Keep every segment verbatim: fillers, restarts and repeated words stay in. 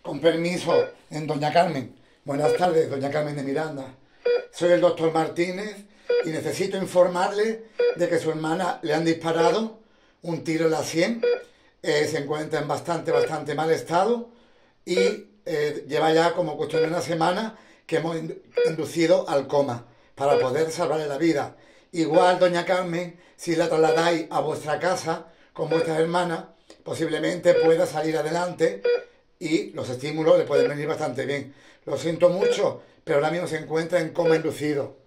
Con permiso, en doña Carmen. Buenas tardes, doña Carmen de Miranda. Soy el doctor Martínez y necesito informarle de que su hermana le han disparado un tiro en la sien. Eh, se encuentra en bastante, bastante mal estado y eh, lleva ya como cuestión de una semana que hemos inducido al coma para poder salvarle la vida. Igual, doña Carmen, si la trasladáis a vuestra casa con vuestra hermana, posiblemente pueda salir adelante y los estímulos le pueden venir bastante bien. Lo siento mucho, pero ahora mismo se encuentra en coma inducido.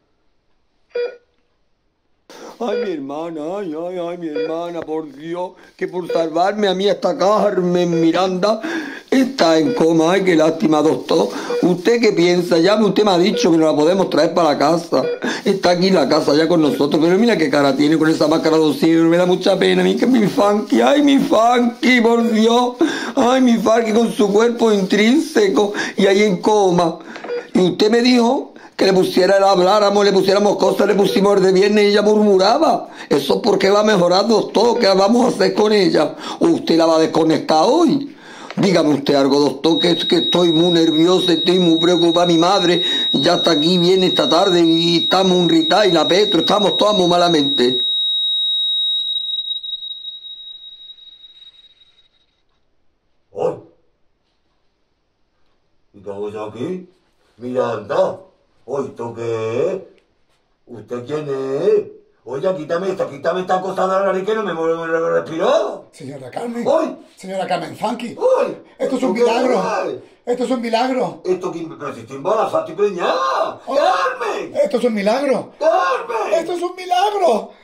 Ay, mi hermana, ay, ay, ay, mi hermana, por Dios, que por salvarme a mí esta Carmen Miranda está en coma. Ay, qué lástima, doctor. ¿Usted qué piensa? Ya usted me ha dicho que nos la podemos traer para la casa. Está aquí en la casa ya con nosotros, pero mira qué cara tiene con esa máscara de oxígeno. Me da mucha pena a mí, que mi Funky, ay, mi Funky, por Dios. Ay, mi Funky con su cuerpo intrínseco y ahí en coma. Y usted me dijo que le pusiera, le habláramos, le pusiéramos cosas, le pusimos el de viernes y ella murmuraba. Eso porque va a mejorar, doctor. ¿Qué vamos a hacer con ella? ¿O usted la va a desconectar hoy? Dígame usted algo, doctor, que, que estoy muy nerviosa, estoy muy preocupada. Mi madre ya está aquí, viene esta tarde y estamos un Rita y la Petro, estamos todos muy malamente. ¡Ay! ¿Y qué hago yo aquí? Miranda. Oye, ¿esto qué es? ¿Usted quién es? Oye, quítame esta, quítame esta cosa de la nariz que no me mueve el respirar. Señora Carmen. ¡Ay! Señora Carmen Funky. ¡Ay! Esto es un milagro. Esto es un milagro. Esto que pero si estoy embarazada, estoy preñada. Oh. ¡Carmen! Esto es un milagro. ¡Carmen! Esto es un milagro.